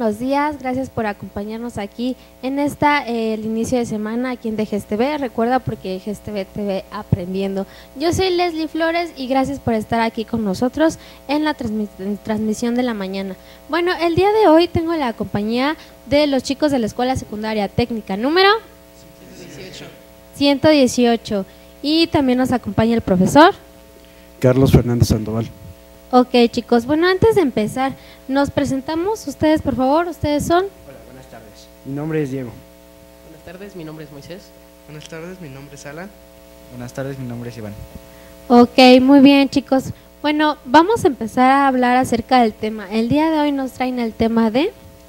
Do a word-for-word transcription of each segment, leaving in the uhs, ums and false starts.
buenos días, gracias por acompañarnos aquí en esta, eh, el inicio de semana aquí en D G S T V. Recuerda, porque D G S T V te ve aprendiendo. Yo soy Leslie Flores y gracias por estar aquí con nosotros en la transmi transmisión de la mañana. Bueno, el día de hoy tengo la compañía de los chicos de la Escuela Secundaria Técnica número ciento dieciocho y también nos acompaña el profesor Carlos Fernández Sandoval. Ok, chicos, bueno, antes de empezar, nos presentamos, ustedes por favor, ustedes son. Hola, buenas tardes, mi nombre es Diego. Buenas tardes, mi nombre es Moisés. Buenas tardes, mi nombre es Alan. Buenas tardes, mi nombre es Iván. Ok, muy bien, chicos. Bueno, vamos a empezar a hablar acerca del tema. El día de hoy nos traen el tema de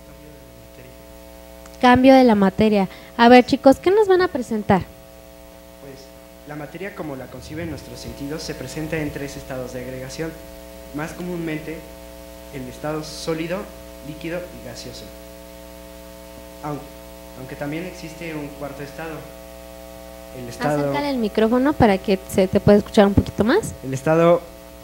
cambio de la materia. A ver, chicos, ¿qué nos van a presentar? Pues la materia, como la conciben nuestros sentidos, se presenta en tres estados de agregación. Más comúnmente, el estado sólido, líquido y gaseoso. Aunque, aunque también existe un cuarto estado. El estado, Acércale el micrófono para que se te pueda escuchar un poquito más. el estado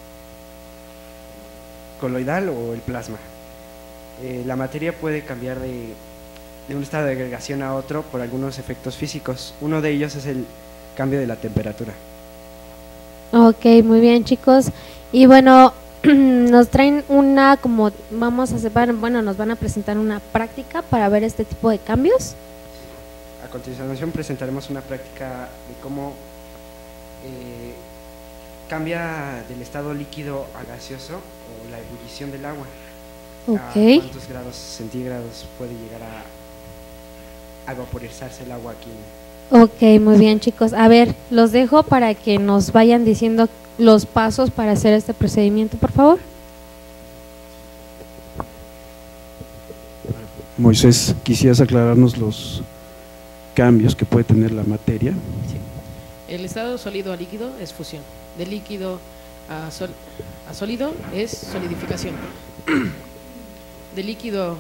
coloidal o el plasma. Eh, la materia puede cambiar de, de un estado de agregación a otro por algunos efectos físicos. Uno de ellos es el cambio de la temperatura. Ok, muy bien, chicos. Y bueno, nos traen una, como vamos a hacer, bueno, nos van a presentar una práctica para ver este tipo de cambios. A continuación presentaremos una práctica de cómo eh, cambia del estado líquido a gaseoso o la ebullición del agua. Ok. A cuántos grados centígrados puede llegar a, a vaporizarse el agua aquí. Ok, muy bien, chicos. A ver, los dejo para que nos vayan diciendo los pasos para hacer este procedimiento, por favor. Moisés, ¿quisieras aclararnos los cambios que puede tener la materia? Sí. El estado sólido a líquido es fusión. De líquido a, sol, a sólido es solidificación. De líquido,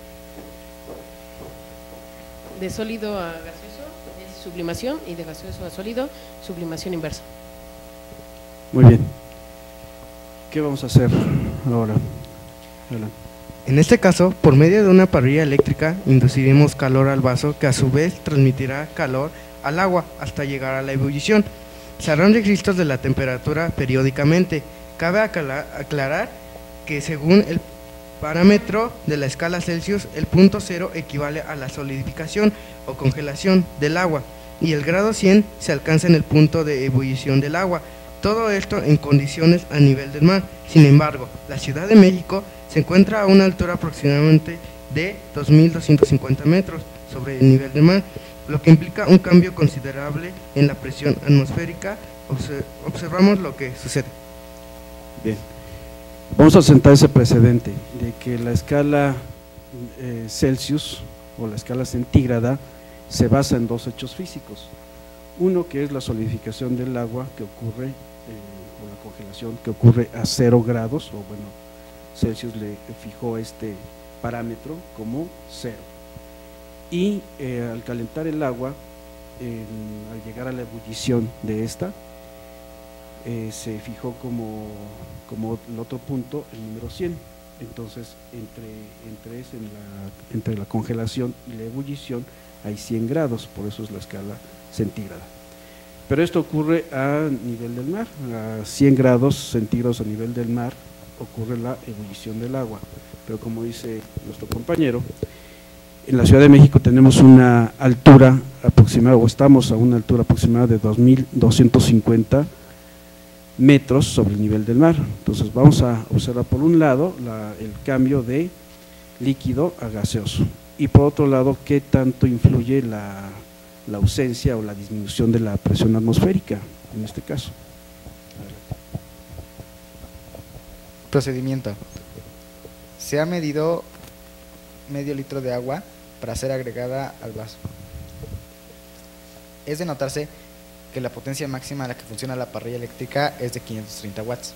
de sólido a gaseoso es sublimación, y de gaseoso a sólido, sublimación inversa. Muy bien. ¿Qué vamos a hacer ahora? Alan. En este caso, por medio de una parrilla eléctrica, induciremos calor al vaso, que a su vez transmitirá calor al agua hasta llegar a la ebullición. Se harán registros de la temperatura periódicamente. Cabe aclarar que según el parámetro de la escala Celsius, el punto cero equivale a la solidificación o congelación del agua y el grado cien se alcanza en el punto de ebullición del agua. Todo esto en condiciones a nivel del mar. Sin embargo, la Ciudad de México se encuentra a una altura aproximadamente de dos mil doscientos cincuenta metros sobre el nivel del mar, lo que implica un cambio considerable en la presión atmosférica. Observamos lo que sucede. Bien. Vamos a sentar ese precedente de que la escala eh, Celsius o la escala centígrada se basa en dos hechos físicos. Uno, que es la solidificación del agua que ocurre, eh, o la congelación que ocurre a cero grados, o bueno, Celsius le fijó este parámetro como cero. Y eh, al calentar el agua, eh, al llegar a la ebullición de esta, eh, se fijó como, como el otro punto, el número cien. Entonces, entre, entre, ese, en la, entre la congelación y la ebullición hay cien grados, por eso es la escala centígrada. Pero esto ocurre a nivel del mar, a cien grados centígrados a nivel del mar ocurre la ebullición del agua. Pero como dice nuestro compañero, en la Ciudad de México tenemos una altura aproximada, o estamos a una altura aproximada de dos mil doscientos cincuenta metros sobre el nivel del mar. Entonces vamos a observar por un lado la, el cambio de líquido a gaseoso y por otro lado qué tanto influye la, la ausencia o la disminución de la presión atmosférica en este caso. Procedimiento. Se ha medido medio litro de agua para ser agregada al vaso. Es de notarse que la potencia máxima a la que funciona la parrilla eléctrica es de quinientos treinta watts.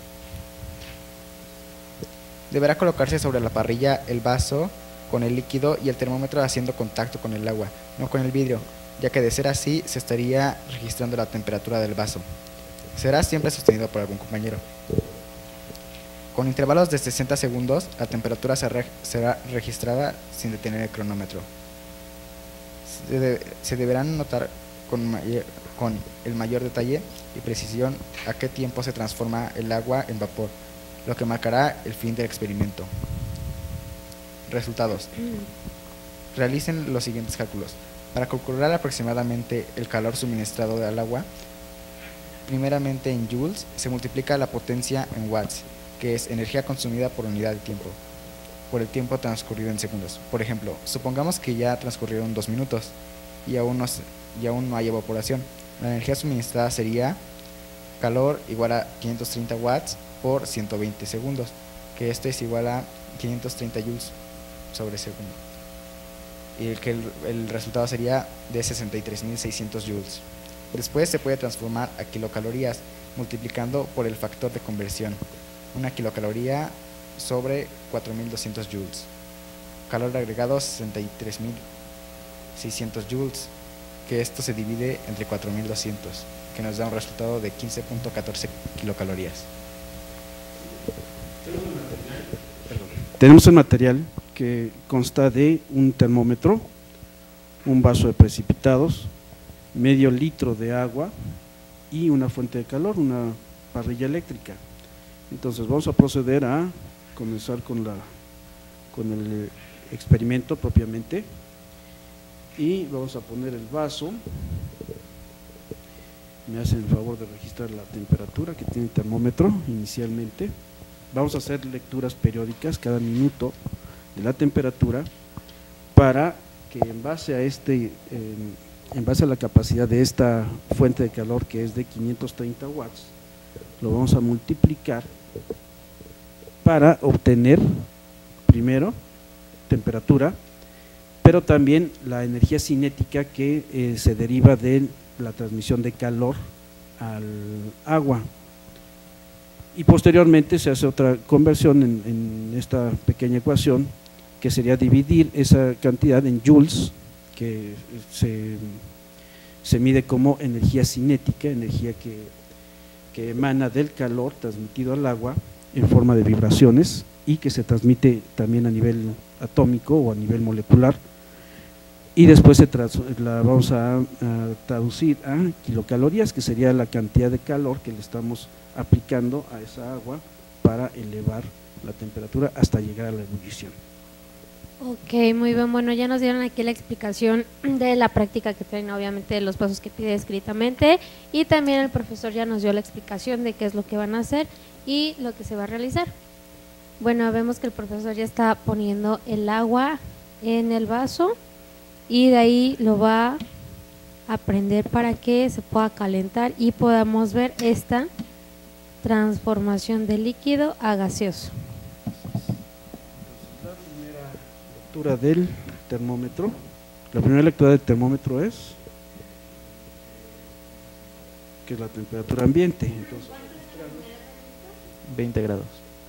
Deberá colocarse sobre la parrilla el vaso con el líquido y el termómetro haciendo contacto con el agua, no con el vidrio, ya que de ser así se estaría registrando la temperatura del vaso. Será siempre sostenido por algún compañero. Con intervalos de sesenta segundos, la temperatura se re- será registrada sin detener el cronómetro. Se, de- se deberán notar con, mayor- con el mayor detalle y precisión a qué tiempo se transforma el agua en vapor, lo que marcará el fin del experimento. Resultados. Realicen los siguientes cálculos. Para calcular aproximadamente el calor suministrado al agua, primeramente en joules, se multiplica la potencia en watts, que es energía consumida por unidad de tiempo, por el tiempo transcurrido en segundos. Por ejemplo, supongamos que ya transcurrieron dos minutos y aún no, se- y aún no hay evaporación. La energía suministrada sería calor igual a quinientos treinta watts por ciento veinte segundos, que esto es igual a quinientos treinta joules sobre segundo. Y el, que el, el resultado sería de sesenta y tres mil seiscientos joules. Después se puede transformar a kilocalorías multiplicando por el factor de conversión. Una kilocaloría sobre cuatro mil doscientos joules. Calor agregado sesenta y tres mil seiscientos joules, que esto se divide entre cuatro mil doscientos, que nos da un resultado de quince punto catorce kilocalorías. Tenemos el material que consta de un termómetro, un vaso de precipitados, medio litro de agua y una fuente de calor, una parrilla eléctrica. Entonces vamos a proceder a comenzar con, la, con el experimento propiamente y vamos a poner el vaso. Me hacen el favor de registrar la temperatura que tiene el termómetro inicialmente. Vamos a hacer lecturas periódicas cada minuto de la temperatura para que en base a este, eh, en base a la capacidad de esta fuente de calor, que es de quinientos treinta watts, lo vamos a multiplicar para obtener primero temperatura, pero también la energía cinética que eh, se deriva de la transmisión de calor al agua. Y posteriormente se hace otra conversión en, en esta pequeña ecuación, que sería dividir esa cantidad en joules, que se, se mide como energía cinética, energía que, que emana del calor transmitido al agua en forma de vibraciones y que se transmite también a nivel atómico o a nivel molecular, y después se tras, la vamos a, a traducir a kilocalorías, que sería la cantidad de calor que le estamos aplicando a esa agua para elevar la temperatura hasta llegar a la ebullición. Ok, muy bien, bueno, ya nos dieron aquí la explicación de la práctica que traen, obviamente de los pasos que pide escritamente, y también el profesor ya nos dio la explicación de qué es lo que van a hacer y lo que se va a realizar. Bueno, vemos que el profesor ya está poniendo el agua en el vaso y de ahí lo va a prender para que se pueda calentar y podamos ver esta transformación de líquido a gaseoso. La primera lectura del termómetro, la primera lectura del termómetro es que es la temperatura ambiente. Entonces, veinte grados.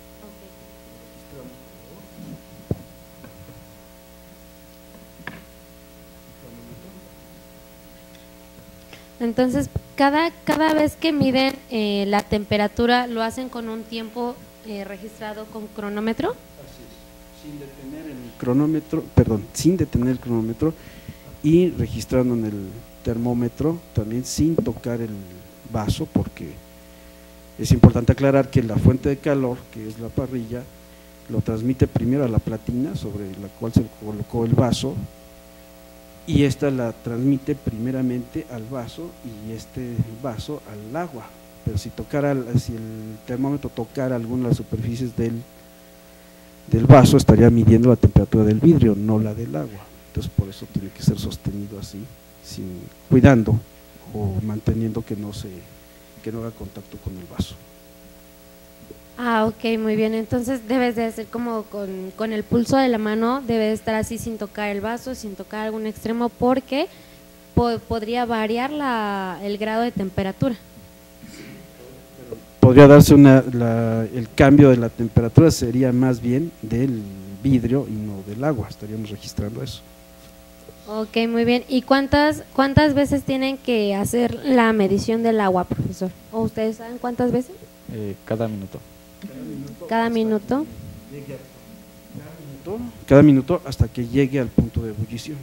Entonces, cada, cada vez que miden eh, la temperatura, ¿lo hacen con un tiempo eh, registrado con cronómetro? Así es, sin detener el cronómetro, perdón, sin detener el cronómetro y registrando en el termómetro, también sin tocar el vaso, porque es importante aclarar que la fuente de calor, que es la parrilla, lo transmite primero a la platina sobre la cual se colocó el vaso, y esta la transmite primeramente al vaso y este vaso al agua. Pero si tocara, si el termómetro tocara alguna de las superficies del, del vaso, estaría midiendo la temperatura del vidrio, no la del agua. Entonces por eso tiene que ser sostenido así, sin, cuidando o manteniendo que no se, que no haga contacto con el vaso. Ah, ok, muy bien. Entonces debes de hacer como con, con el pulso de la mano, debe de estar así sin tocar el vaso, sin tocar algún extremo, porque po podría variar la, el grado de temperatura. Podría darse una, la, el cambio de la temperatura sería más bien del vidrio y no del agua, estaríamos registrando eso. Ok, muy bien. ¿Y cuántas, cuántas veces tienen que hacer la medición del agua, profesor? ¿O ustedes saben cuántas veces? Eh, cada minuto. Cada minuto. Cada minuto hasta que llegue al punto de ebullición.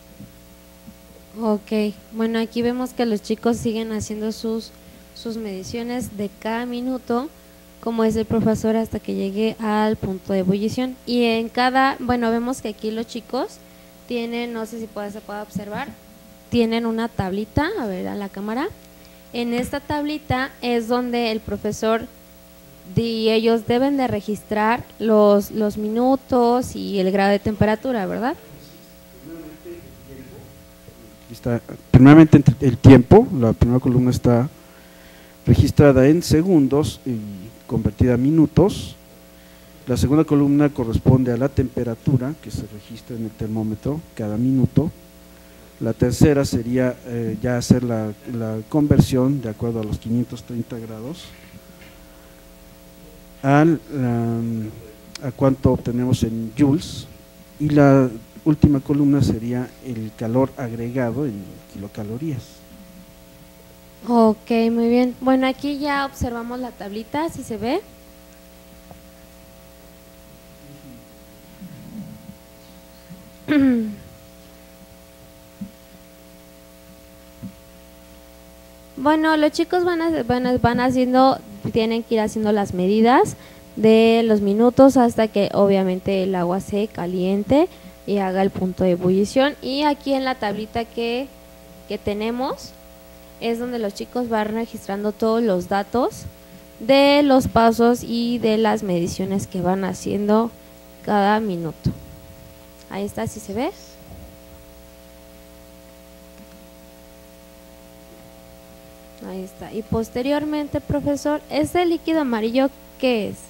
Ok, bueno, aquí vemos que los chicos siguen haciendo sus, sus mediciones de cada minuto, como es el profesor, hasta que llegue al punto de ebullición. Y en cada, bueno, vemos que aquí los chicos tienen, no sé si puede, se puede observar, tienen una tablita, a ver a la cámara. En esta tablita es donde el profesor y ellos deben de registrar los, los minutos y el grado de temperatura, ¿verdad? Está, primeramente el tiempo, la primera columna está registrada en segundos y convertida a minutos. La segunda columna corresponde a la temperatura que se registra en el termómetro cada minuto. La tercera sería eh, ya hacer la, la conversión de acuerdo a los quinientos treinta grados al, um, a cuánto obtenemos en joules, y la última columna sería el calor agregado en kilocalorías. Ok, muy bien. Bueno, aquí ya observamos la tablita, si se ve. Bueno, los chicos van, a, van, a, van haciendo, tienen que ir haciendo las medidas de los minutos hasta que obviamente el agua se caliente y haga el punto de ebullición. Y aquí en la tablita que, que tenemos es donde los chicos van registrando todos los datos de los pasos y de las mediciones que van haciendo cada minuto. Ahí está, si se ve. Ahí está. Y posteriormente, profesor, ¿este líquido amarillo qué es?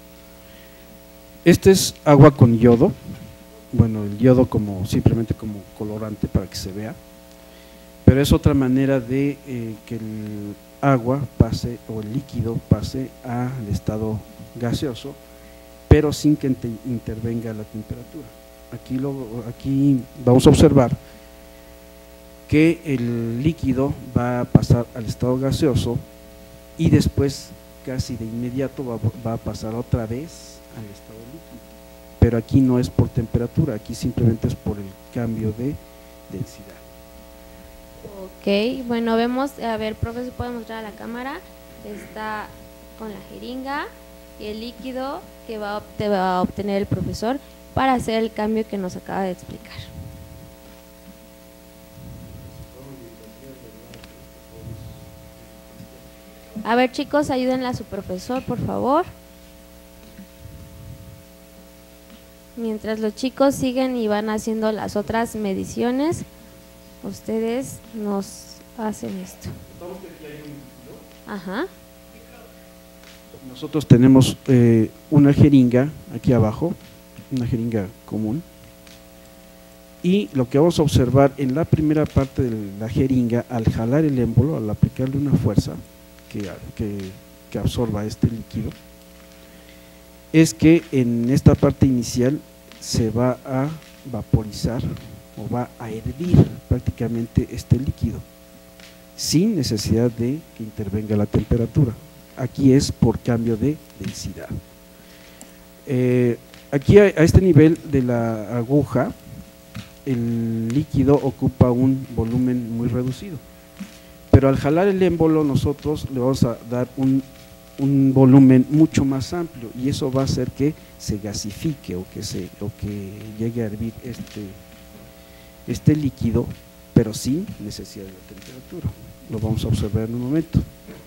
Este es agua con yodo. Bueno, el yodo como simplemente como colorante para que se vea, pero es otra manera de eh, que el agua pase o el líquido pase al estado gaseoso, pero sin que intervenga la temperatura. Aquí, lo, aquí vamos a observar que el líquido va a pasar al estado gaseoso y después casi de inmediato va, va a pasar otra vez al estado líquido, pero aquí no es por temperatura, aquí simplemente es por el cambio de densidad. Ok, bueno, vemos, a ver, profesor, puede mostrar a la cámara, está con la jeringa y el líquido que va a, te va a obtener el profesor para hacer el cambio que nos acaba de explicar. A ver, chicos, ayúdenle a su profesor, por favor. Mientras los chicos siguen y van haciendo las otras mediciones, ustedes nos hacen esto. Ajá. Nosotros tenemos eh, una jeringa aquí abajo, una jeringa común, y lo que vamos a observar en la primera parte de la jeringa, al jalar el émbolo, al aplicarle una fuerza que, que, que absorba este líquido, es que en esta parte inicial se va a vaporizar o va a hervir prácticamente este líquido sin necesidad de que intervenga la temperatura. Aquí es por cambio de densidad. Eh, aquí a, a este nivel de la aguja el líquido ocupa un volumen muy reducido, pero al jalar el émbolo nosotros le vamos a dar un un volumen mucho más amplio y eso va a hacer que se gasifique o que se o que llegue a hervir este este líquido, pero sin necesidad de la temperatura. Lo vamos a observar en un momento.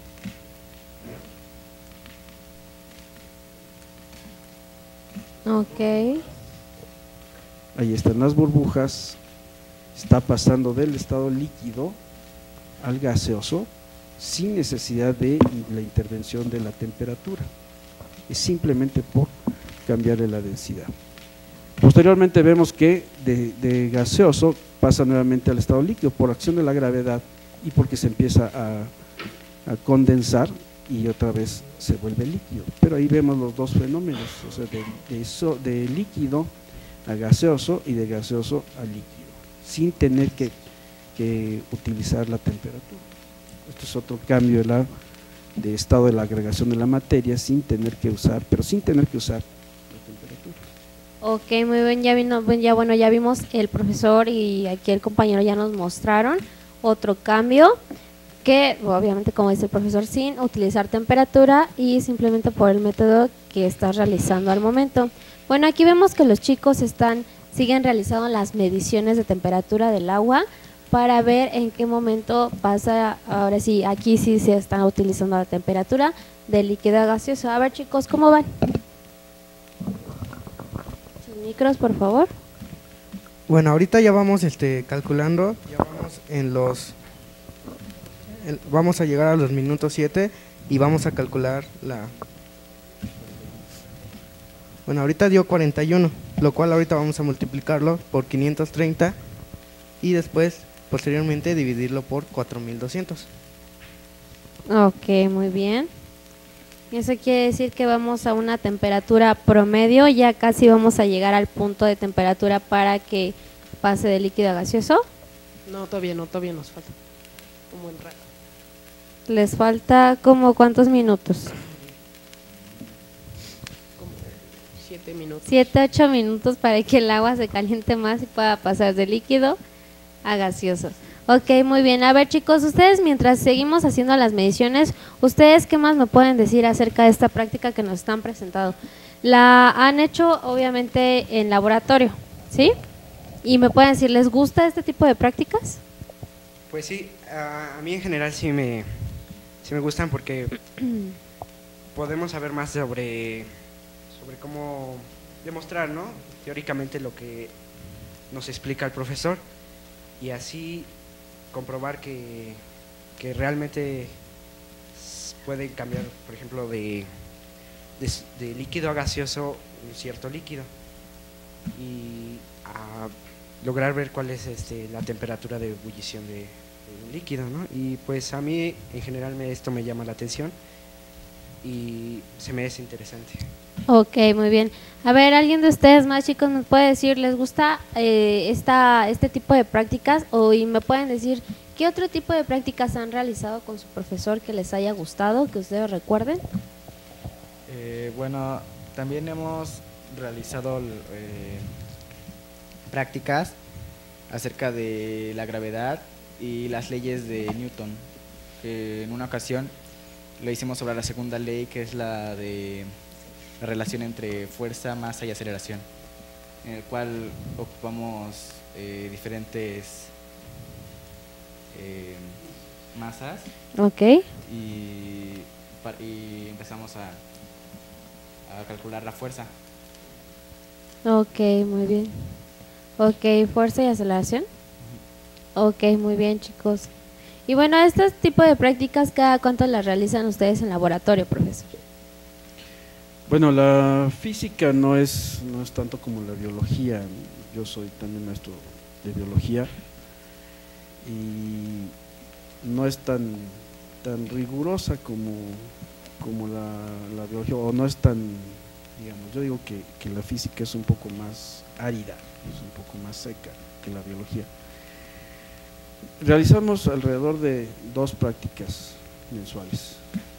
Ok. Ahí están las burbujas, está pasando del estado líquido al gaseoso sin necesidad de la intervención de la temperatura, es simplemente por cambiarle la densidad. Posteriormente vemos que de, de gaseoso pasa nuevamente al estado líquido por acción de la gravedad y porque se empieza a, a condensar y otra vez se vuelve líquido, pero ahí vemos los dos fenómenos, o sea, de, de, so, de líquido a gaseoso y de gaseoso a líquido, sin tener que, que utilizar la temperatura. Este es otro cambio de la de estado de la agregación de la materia sin tener que usar, pero sin tener que usar la temperatura. Ok, muy bien, ya vino, ya bueno, ya vimos el profesor y aquí el compañero ya nos mostraron otro cambio que obviamente, como dice el profesor, sin utilizar temperatura y simplemente por el método que estás realizando al momento. Bueno, aquí vemos que los chicos están siguen realizando las mediciones de temperatura del agua para ver en qué momento pasa, ahora sí, aquí sí se está utilizando la temperatura del líquido a gaseoso. A ver, chicos, ¿cómo van? Sus micros, por favor. Bueno, ahorita ya vamos este, calculando, ya vamos en los, en, vamos a llegar a los minutos siete y vamos a calcular la, bueno, ahorita dio cuarenta y uno, lo cual ahorita vamos a multiplicarlo por quinientos treinta y después, posteriormente, dividirlo por cuatro mil doscientos. Ok, muy bien. Eso quiere decir que vamos a una temperatura promedio, ya casi vamos a llegar al punto de temperatura para que pase de líquido a gaseoso. No, todavía no, todavía nos falta un buen rato. Les falta como cuántos minutos. Como siete minutos. Siete, ocho minutos para que el agua se caliente más y pueda pasar de líquido a gaseoso. Ok, muy bien. A ver, chicos, ustedes mientras seguimos haciendo las mediciones, ¿ustedes qué más me pueden decir acerca de esta práctica que nos están presentando? La han hecho obviamente en laboratorio, ¿sí? Y me pueden decir, ¿les gusta este tipo de prácticas? Pues sí, a, a mí en general sí me, sí me gustan porque podemos saber más sobre, sobre cómo demostrar, ¿no? Teóricamente lo que nos explica el profesor y así comprobar que, que realmente pueden cambiar, por ejemplo, de, de, de líquido a gaseoso un cierto líquido y a lograr ver cuál es este, la temperatura de ebullición de, de un líquido, ¿no? Y pues a mí en general me, esto me llama la atención y se me es interesante. Ok, muy bien. A ver, ¿alguien de ustedes más, chicos, me puede decir, les gusta eh, esta, este tipo de prácticas? O y me pueden decir, ¿qué otro tipo de prácticas han realizado con su profesor que les haya gustado, que ustedes recuerden? Eh, bueno, también hemos realizado eh, prácticas acerca de la gravedad y las leyes de Newton. Que en una ocasión lo hicimos sobre la segunda ley, que es la de la relación entre fuerza, masa y aceleración, en el cual ocupamos eh, diferentes eh, masas Ok. y, y empezamos a, a calcular la fuerza. Ok, muy bien. Ok, fuerza y aceleración. Ok, muy bien, chicos. Y bueno, este tipo de prácticas, ¿cada cuánto las realizan ustedes en laboratorio, profesor? Bueno, la física no es, no es tanto como la biología. Yo soy también maestro de biología y no es tan, tan rigurosa como, como la, la biología, o no es tan, digamos, yo digo que, que la física es un poco más árida, es un poco más seca que la biología. Realizamos alrededor de dos prácticas mensuales.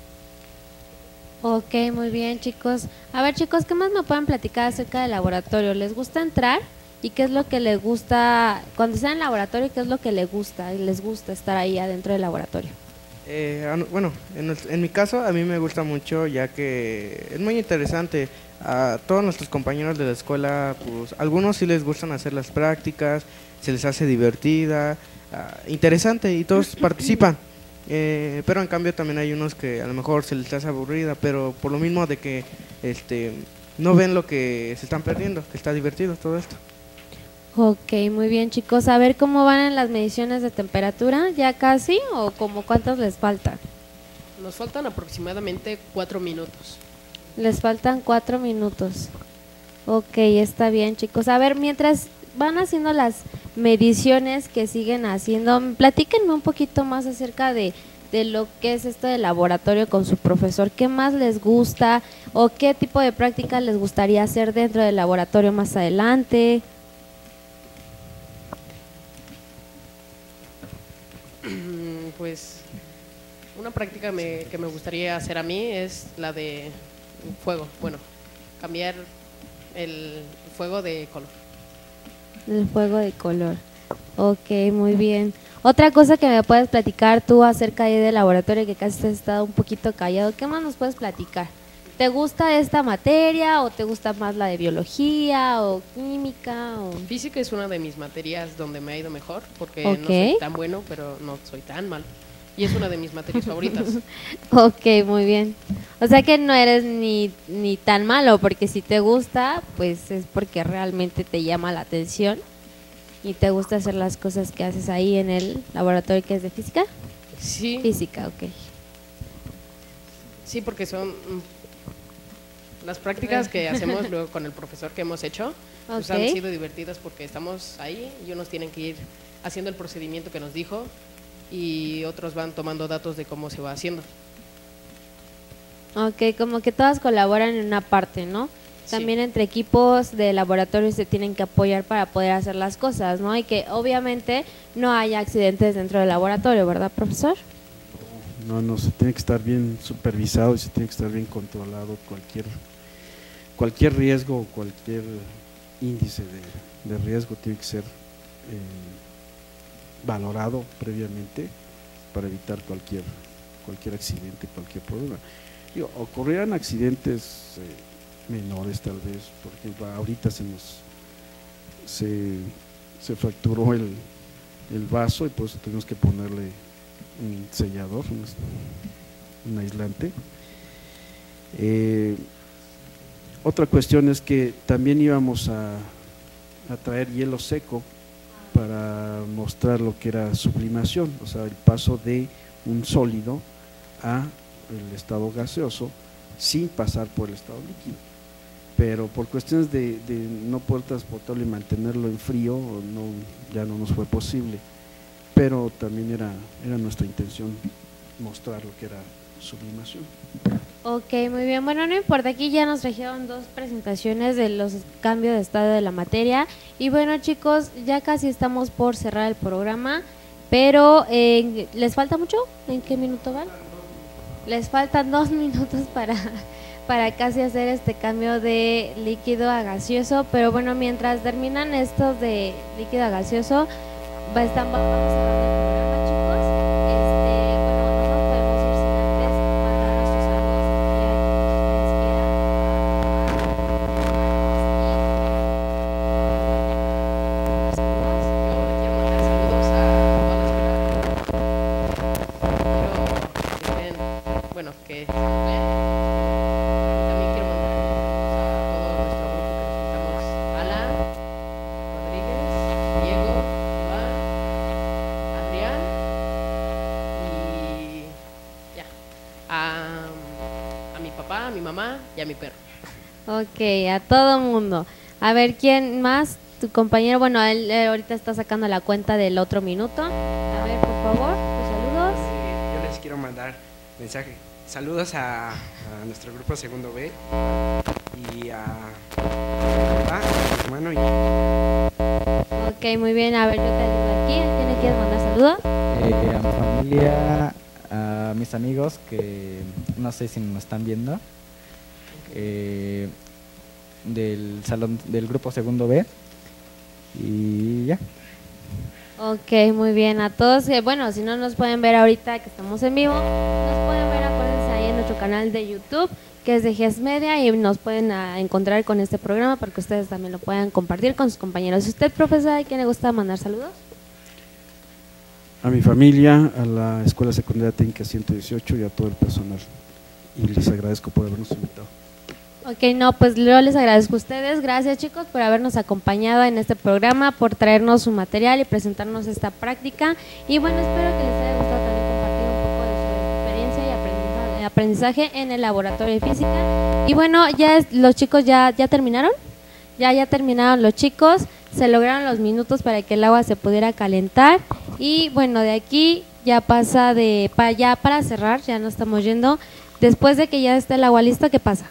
Ok, muy bien, chicos. A ver, chicos, ¿qué más me pueden platicar acerca del laboratorio? ¿Les gusta entrar? ¿Y qué es lo que les gusta, cuando están en el laboratorio, qué es lo que les gusta? ¿Les gusta estar ahí adentro del laboratorio? Eh, bueno, en, en mi caso a mí me gusta mucho, ya que es muy interesante. A todos nuestros compañeros de la escuela, pues algunos sí les gustan hacer las prácticas, se les hace divertida, uh, interesante y todos participan. Eh, pero en cambio también hay unos que a lo mejor se les hace aburrida, pero por lo mismo de que este no ven lo que se están perdiendo, que está divertido todo esto. Ok, muy bien, chicos. A ver cómo van en las mediciones de temperatura, ¿ya casi o como cuántos les faltan? Nos faltan aproximadamente cuatro minutos. Les faltan cuatro minutos. Ok, está bien, chicos. A ver, mientras van haciendo las mediciones que siguen haciendo, platíquenme un poquito más acerca de, de lo que es esto del laboratorio con su profesor. ¿Qué más les gusta o qué tipo de práctica les gustaría hacer dentro del laboratorio más adelante? Pues una una práctica me- que me gustaría hacer a mí es la de fuego. Bueno, cambiar el fuego de color. El fuego de color. Ok, muy bien. Otra cosa que me puedes platicar tú acerca ahí del laboratorio, que casi has estado un poquito callado, ¿qué más nos puedes platicar? ¿Te gusta esta materia o te gusta más la de biología o química? O... Física es una de mis materias donde me ha ido mejor, porque Ok. no soy tan bueno, pero no soy tan mal. Y es una de mis materias favoritas. Ok, muy bien. O sea que no eres ni, ni tan malo, porque si te gusta, pues es porque realmente te llama la atención y te gusta hacer las cosas que haces ahí en el laboratorio que es de física. Sí, Física, ok. sí, porque son mm, las prácticas que hacemos luego con el profesor que hemos hecho, pues Ok. han sido divertidas porque estamos ahí y unos tienen que ir haciendo el procedimiento que nos dijo y otros van tomando datos de cómo se va haciendo. Ok, como que todas colaboran en una parte, ¿no? Sí. También entre equipos de laboratorio se tienen que apoyar para poder hacer las cosas, ¿no? Y que obviamente no haya accidentes dentro del laboratorio, ¿verdad, profesor? No, no, se tiene que estar bien supervisado y se tiene que estar bien controlado cualquier, cualquier riesgo o cualquier índice de, de riesgo tiene que ser eh, valorado previamente para evitar cualquier, cualquier accidente, cualquier problema. Digo, ocurrirán accidentes eh, menores tal vez, por ejemplo, ahorita se nos se, se fracturó el, el vaso y por eso tenemos que ponerle un sellador, un, un aislante. Eh, otra cuestión es que también íbamos a, a traer hielo seco para mostrar lo que era sublimación, o sea, el paso de un sólido a el estado gaseoso sin pasar por el estado líquido. Pero por cuestiones de, de no poder transportarlo y mantenerlo en frío, no, ya no nos fue posible. Pero también era, era nuestra intención mostrar lo que era sublimación. Ok, muy bien. Bueno, no importa, aquí ya nos trajeron dos presentaciones de los cambios de estado de la materia. Y bueno, chicos, ya casi estamos por cerrar el programa, pero eh, ¿les falta mucho? ¿En qué minuto van? Les faltan dos minutos para, para casi hacer este cambio de líquido a gaseoso, pero bueno, mientras terminan estos de líquido a gaseoso, va a estar, vamos a cerrar el programa, chicos. Este, bueno, no nos podemos ir sin antes mandar nuestros saludos aquí a quien ustedes quieran. Quiero mandar saludos a todas las Quiero que estén, bueno, que estén bien. También quiero mandar saludos a todo nuestro grupo que nos juntamos: Ala, Rodríguez, Diego, Iván, Adrián y ya, a, a mi papá, a mi mamá y a mi perro. Ok, a todo mundo. A ver, ¿quién más? Tu compañero, bueno, él, él ahorita está sacando la cuenta del otro minuto. A ver, por favor, tus saludos. Eh, yo les quiero mandar mensaje. Saludos a, a nuestro grupo Segundo B y a mi papá, a mi hermano y Ok, muy bien. A ver, yo te ayudo aquí. ¿A quién le quieres mandar saludos? Eh, a mi familia, a mis amigos que no sé si nos están viendo, eh, del salón del grupo Segundo B y ya. Ok, muy bien. A todos, eh, bueno, si no nos pueden ver ahorita que estamos en vivo, nos pueden ver, acuérdense, ahí en nuestro canal de YouTube, que es de G E S Media, y nos pueden ah, encontrar con este programa para que ustedes también lo puedan compartir con sus compañeros. ¿Y usted, profesor, a quién le gusta mandar saludos? A mi familia, a la Escuela Secundaria Técnica ciento dieciocho y a todo el personal. Y les agradezco por habernos invitado. Ok, no, pues yo les agradezco a ustedes. Gracias, chicos, por habernos acompañado en este programa, por traernos su material y presentarnos esta práctica. Y bueno, espero que les haya gustado también compartir un poco de su experiencia y aprendizaje, aprendizaje en el laboratorio de física. Y bueno, ya es, los chicos ya, ya terminaron. Ya, ya terminaron los chicos. Se lograron los minutos para que el agua se pudiera calentar. Y bueno, de aquí ya pasa de, para, ya para cerrar, ya no estamos yendo. Después de que ya esté el agua lista, ¿qué pasa?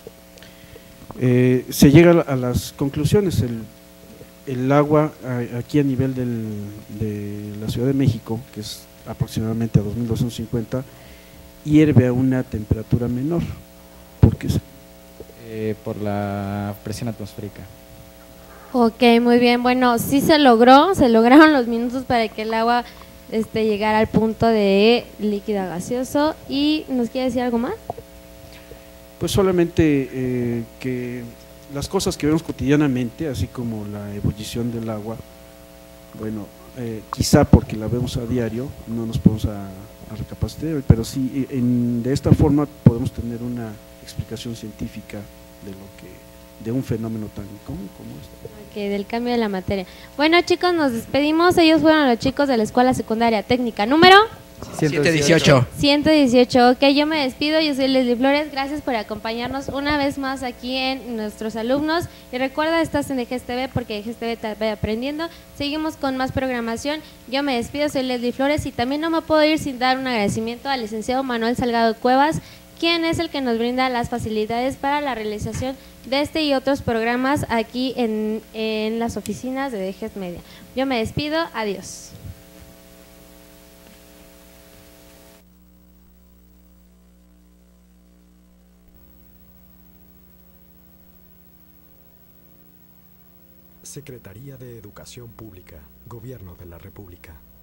Eh, se llega a las conclusiones. El, el agua a, aquí a nivel del, de la Ciudad de México, que es aproximadamente a dos mil doscientos cincuenta, hierve a una temperatura menor. ¿Por qué? Eh, por la presión atmosférica. Ok, muy bien. Bueno, sí se logró, se lograron los minutos para que el agua este, llegara al punto de líquido a gaseoso. ¿Y nos quiere decir algo más? Pues solamente eh, que las cosas que vemos cotidianamente, así como la ebullición del agua, bueno, eh, quizá porque la vemos a diario, no nos podemos a, a recapacitar, pero sí, en, de esta forma podemos tener una explicación científica de lo que de un fenómeno tan común como este. Ok, del cambio de la materia. Bueno, chicos, nos despedimos. Ellos fueron los chicos de la Escuela Secundaria Técnica número ciento dieciocho. ciento dieciocho. Ok, yo me despido. Yo soy Leslie Flores. Gracias por acompañarnos una vez más aquí en nuestros alumnos. Y recuerda, estás en D G S T V porque D G S T V te va aprendiendo. Seguimos con más programación. Yo me despido. Soy Leslie Flores. Y también no me puedo ir sin dar un agradecimiento al licenciado Manuel Salgado Cuevas, quien es el que nos brinda las facilidades para la realización de este y otros programas aquí en, en las oficinas de D G S Media. Yo me despido, adiós. Secretaría de Educación Pública, Gobierno de la República.